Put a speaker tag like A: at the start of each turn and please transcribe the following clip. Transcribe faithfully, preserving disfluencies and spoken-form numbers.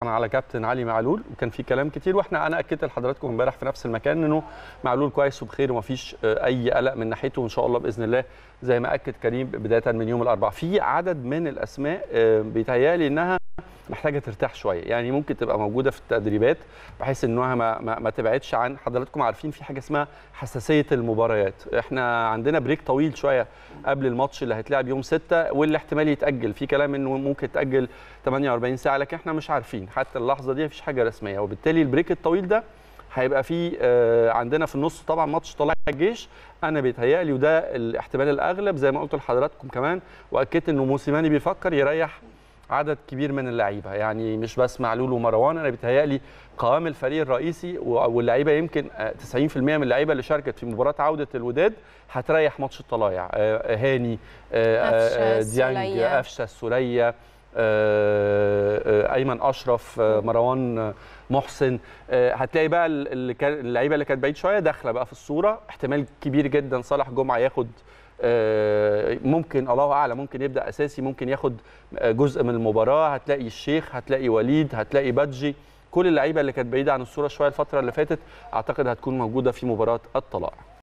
A: على كابتن علي معلول، وكان في كلام كتير، واحنا انا اكدت لحضراتكم امبارح في نفس المكان انه معلول كويس وبخير ومفيش اي قلق من ناحيته، وان شاء الله باذن الله زي ما اكد كريم بدايه من يوم الاربعاء. في عدد من الاسماء بيتهيألي انها محتاجه ترتاح شويه، يعني ممكن تبقى موجوده في التدريبات بحيث انها ما, ما, ما تبعدش عن حضراتكم. عارفين في حاجه اسمها حساسيه المباريات، احنا عندنا بريك طويل شويه قبل الماتش اللي هيتلعب يوم ستة، واللي احتمال يتاجل، في كلام انه ممكن يتاجل ثمانية وأربعين ساعه، لكن احنا مش عارفين حتى اللحظه دي، مفيش حاجه رسميه، وبالتالي البريك الطويل ده هيبقى في عندنا في النص طبعا ماتش طلائع الجيش. انا بيتهيألي وده الاحتمال الاغلب زي ما قلت لحضراتكم كمان، واكدت انه موسيماني بيفكر يريح عدد كبير من اللعيبه، يعني مش بس معلول ومروان. انا بيتهيألي قوام الفريق الرئيسي واللعيبه يمكن تسعين في المية من اللعيبه اللي شاركت في مباراه عوده الوداد هتريح ماتش الطلايع، هاني، ديانج، قفشه، السوليه، ايمن اشرف، مروان محسن. هتلاقي بقى اللعيبه اللي كانت بعيد شويه داخله بقى في الصوره، احتمال كبير جدا صالح جمعه ياخد، ممكن الله اعلم ممكن يبدا اساسي، ممكن ياخد جزء من المباراه. هتلاقي الشيخ، هتلاقي وليد، هتلاقي بادجي، كل اللعيبه اللي كانت بعيده عن الصوره شويه الفتره اللي فاتت اعتقد هتكون موجوده في مباراه الطلائع.